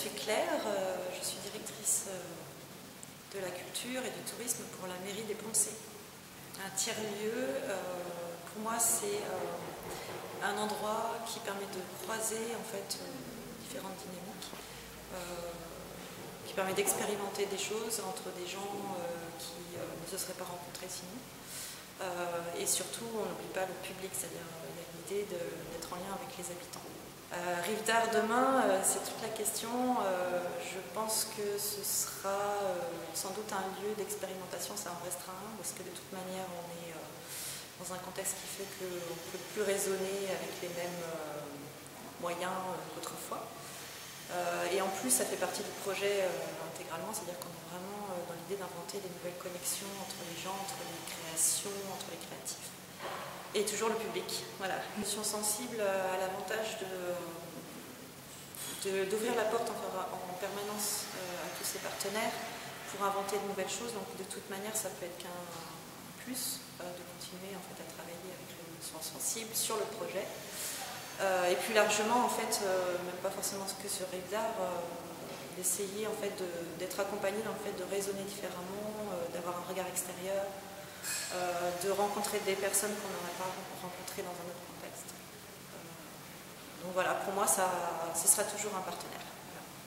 suis Claire, je suis directrice de la culture et du tourisme pour la mairie des Poncé. Un tiers-lieu, pour moi, c'est un endroit qui permet de croiser en fait différentes dynamiques, qui permet d'expérimenter des choses entre des gens qui ne se seraient pas rencontrés sinon. Et surtout, on n'oublie pas le public, c'est-à-dire il y a l'idée d'être en lien avec les habitants. Rive d'Art demain, c'est toute la question. Je pense que ce sera sans doute un lieu d'expérimentation, ça en restera un, parce que de toute manière, on est dans un contexte qui fait qu'on ne peut plus raisonner avec les mêmes moyens qu'autrefois. Et en plus, ça fait partie du projet intégralement, c'est-à-dire qu'on est vraiment dans l'idée d'inventer des nouvelles connexions entre les gens, entre les créations, entre les créatifs. Et toujours le public, voilà. Je suis sensible à l'avantage d'ouvrir la porte en permanence à tous ces partenaires pour inventer de nouvelles choses. Donc de toute manière, ça peut être qu'un plus de continuer en fait, à travailler avec les émotions sensibles sur le projet. Et plus largement, en fait, même pas forcément que sur Rive d'Art, d'essayer en fait, d'être accompagné dans le fait de raisonner différemment, d'avoir un regard extérieur, de rencontrer des personnes qu'on n'aurait pas rencontrées dans un autre contexte. Donc voilà, pour moi, ce sera toujours un partenaire.